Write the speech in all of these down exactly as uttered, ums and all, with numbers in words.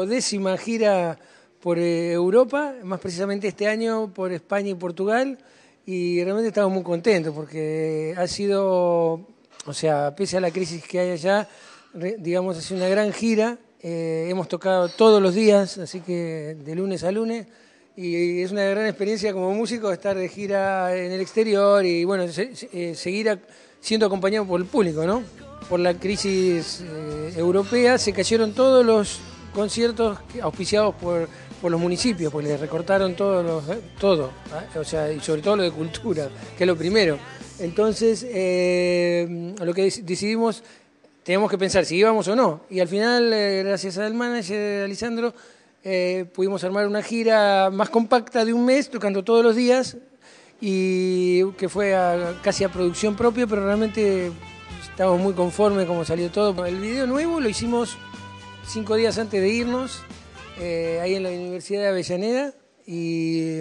duodécima gira por eh, Europa, más precisamente este año por España y Portugal, y realmente estamos muy contentos porque ha sido, o sea, pese a la crisis que hay allá, re, digamos, ha sido una gran gira. Eh, hemos tocado todos los días, así que de lunes a lunes, y es una gran experiencia como músico estar de gira en el exterior y bueno, se, se, seguir a, siendo acompañado por el público, ¿no? Por la crisis eh, europea se cayeron todos los conciertos auspiciados por, por los municipios, porque les recortaron todos los, todo, ¿eh? O sea, y sobre todo lo de cultura, que es lo primero. Entonces, eh, lo que decidimos, teníamos que pensar si íbamos o no, y al final, eh, gracias al manager Alisandro, eh, pudimos armar una gira más compacta de un mes, tocando todos los días, y que fue a, casi a producción propia, pero realmente estamos muy conformes como salió todo. El video nuevo lo hicimos cinco días antes de irnos, eh, ahí en la Universidad de Avellaneda, y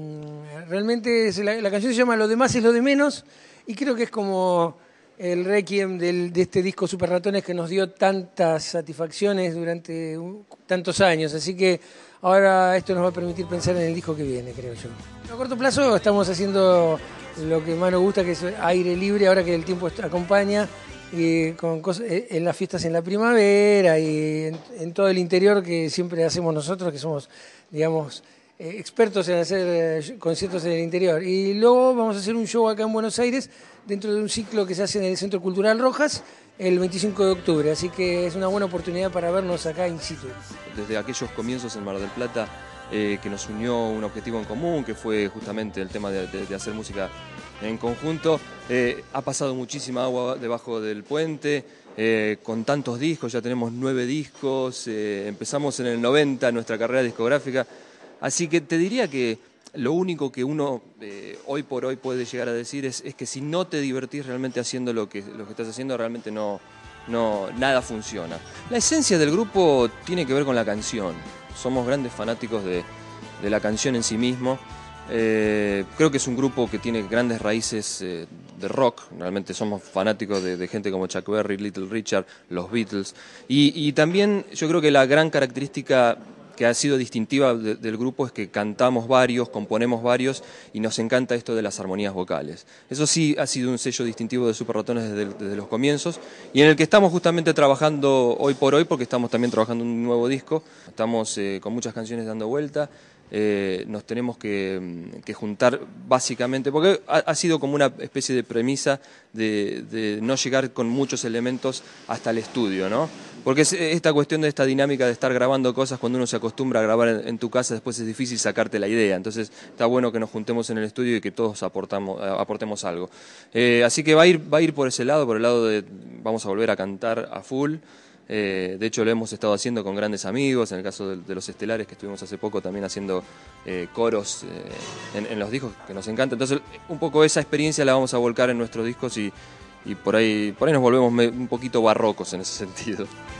um, realmente la, la canción se llama Lo demás es lo de menos, y creo que es como el requiem del, de este disco Super Ratones que nos dio tantas satisfacciones durante un, tantos años, así que ahora esto nos va a permitir pensar en el disco que viene, creo yo. A corto plazo estamos haciendo lo que más nos gusta, que es aire libre, ahora que el tiempo acompaña, y con cosas, en las fiestas en la primavera y en, en todo el interior que siempre hacemos nosotros, que somos, digamos, eh, expertos en hacer eh, conciertos en el interior. Y luego vamos a hacer un show acá en Buenos Aires, dentro de un ciclo que se hace en el Centro Cultural Rojas, el veinticinco de octubre, así que es una buena oportunidad para vernos acá in situ. Desde aquellos comienzos en Mar del Plata, eh, que nos unió un objetivo en común, que fue justamente el tema de, de, de hacer música en conjunto, eh, ha pasado muchísima agua debajo del puente, eh, con tantos discos, ya tenemos nueve discos, eh, empezamos en el noventa nuestra carrera discográfica, así que te diría que lo único que uno eh, hoy por hoy puede llegar a decir es, es que si no te divertís realmente haciendo lo que, lo que estás haciendo, realmente no, no, nada funciona. La esencia del grupo tiene que ver con la canción, somos grandes fanáticos de, de la canción en sí mismo. Eh, creo que es un grupo que tiene grandes raíces eh, de rock, realmente somos fanáticos de, de gente como Chuck Berry, Little Richard, los Beatles, y, y también yo creo que la gran característica que ha sido distintiva de, del grupo es que cantamos varios, componemos varios y nos encanta esto de las armonías vocales. Eso sí ha sido un sello distintivo de Super Ratones desde, desde los comienzos y en el que estamos justamente trabajando hoy por hoy porque estamos también trabajando en un nuevo disco, estamos eh, con muchas canciones dando vuelta. Eh, nos tenemos que, que juntar básicamente, porque ha, ha sido como una especie de premisa de, de no llegar con muchos elementos hasta el estudio, ¿no? Porque es esta cuestión de esta dinámica de estar grabando cosas, cuando uno se acostumbra a grabar en, en tu casa, después es difícil sacarte la idea, entonces está bueno que nos juntemos en el estudio y que todos aportamos, aportemos algo. Eh, así que va a ir, va a ir por ese lado, por el lado de vamos a volver a cantar a full. Eh, de hecho lo hemos estado haciendo con grandes amigos, en el caso de, de los Estelares que estuvimos hace poco también haciendo eh, coros eh, en, en los discos que nos encanta, entonces un poco esa experiencia la vamos a volcar en nuestros discos y, y por ahí, por ahí nos volvemos un poquito barrocos en ese sentido.